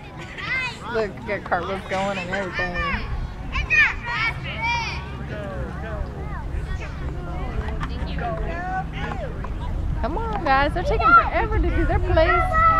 Look, got cartwheels going and everything. Come on, guys. They're taking forever to do their plays.